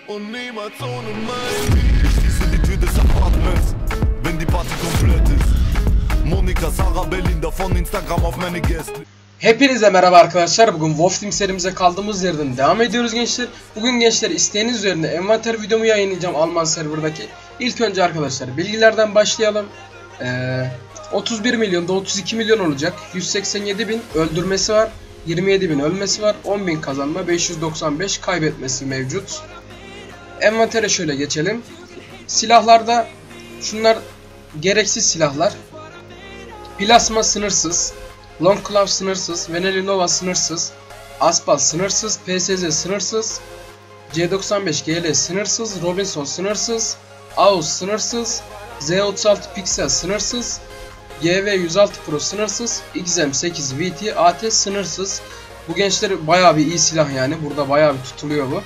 Und niemals ohne mein. Ich schließe die Tür des Apartments, wenn die Party komplett ist. Monika, Sarah, Belinda von Instagram auf meine Gäste. Hepinize merhaba arkadaşlar. Bugün Wolf Team serimize kaldığımız yerden devam ediyoruz gençler. Bugün gençler isteğiniz üzerine envanter videomu yayınlayacağım Alman serverdaki. İlk önce arkadaşlar bilgilerden başlayalım. 31 milyonda 32 milyon olacak. 187 bin öldürmesi var. 27 bin ölmesi var. 10 bin kazanma, 595 kaybetmesi mevcut. Envantere şöyle geçelim. Silahlarda şunlar gereksiz silahlar. Plasma sınırsız. Long Claw sınırsız, Veneli Nova sınırsız, Aspal sınırsız, PSZ sınırsız, C95 GL sınırsız, Robinson sınırsız, AUS sınırsız, Z36 Pixel sınırsız, GV106 Pro sınırsız, XM8 VT AT sınırsız. Bu gençler bayağı bir iyi silah yani. Burada bayağı bir tutuluyor bu.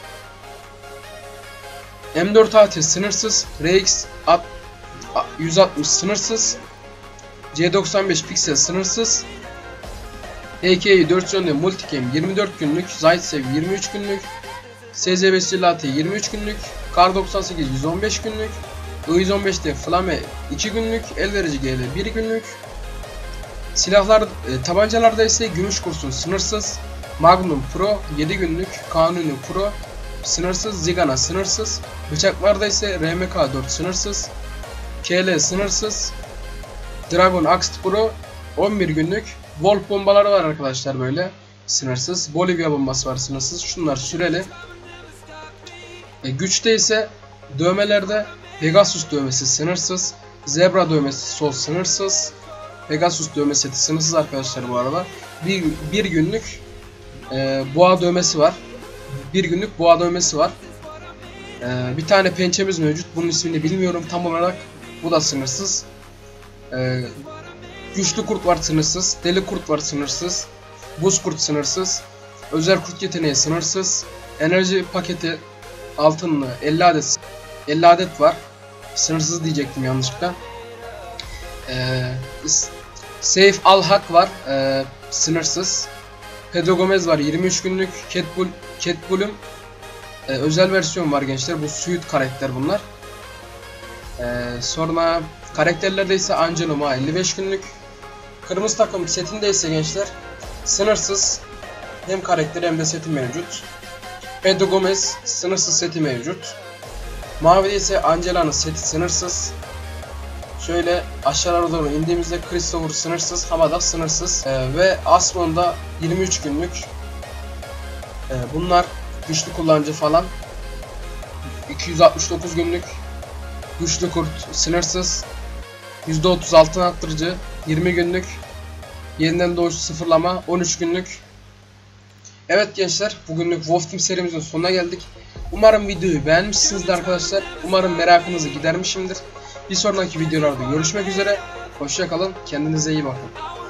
M4 AT sınırsız, RX 160 sınırsız, C95 Pixel sınırsız, EK'yi 4 yönlü Multicam 24 günlük, Zaitsev 23 günlük, SZ5 Latte 23 günlük, Kar 98 115 günlük, I115'te Flame 2 günlük, Elverici GL 1 günlük. Silahlar, tabancalarda ise Gümüş Kurşun sınırsız, Magnum Pro 7 günlük, Kanuni Pro sınırsız, Zigana sınırsız, bıçaklarda ise RMK 4 sınırsız, KL sınırsız, Dragon Axe Pro 11 günlük. Wolf bombaları var arkadaşlar böyle sınırsız. Bolivya bombası var sınırsız. Şunlar süreli. Güçte ise dövmelerde Pegasus dövmesi sınırsız. Zebra dövmesi sol sınırsız. Pegasus dövme seti sınırsız arkadaşlar bu arada. Bir günlük boğa dövmesi var. Bir günlük boğa dövmesi var. Bir tane pençemiz mevcut. Bunun ismini bilmiyorum tam olarak. Bu da sınırsız. Güçlü kurt var sınırsız, deli kurt var sınırsız, buz kurt sınırsız, özel kurt yeteneği sınırsız, enerji paketi altınlı 50 adet var. Sınırsız diyecektim yanlışlıkla. Safe Al Hak var, sınırsız. Pedro Gomez var 23 günlük. Cat Bull'un özel versiyon var gençler. Bu suit karakter bunlar. Sonra karakterlerde ise Angelo Ma 55 günlük. Kırmızı takım setinde ise gençler sınırsız hem karakteri hem de seti mevcut. Pedro Gomez sınırsız seti mevcut. Mavide ise Angela'nın seti sınırsız. Şöyle aşağılara doğru indiğimizde Christopher sınırsız, Hamada sınırsız ve Asmon'da 23 günlük. Bunlar güçlü kullanıcı falan. 269 günlük. Güçlü kurt sınırsız, %30 altın arttırıcı 20 günlük, yeniden doğuş sıfırlama 13 günlük. Evet gençler, bugünlük Wolf Team serimizin sonuna geldik. Umarım videoyu beğenmişsinizdir arkadaşlar. Umarım merakınızı gidermişimdir. Bir sonraki videolarda görüşmek üzere. Hoşça kalın, kendinize iyi bakın.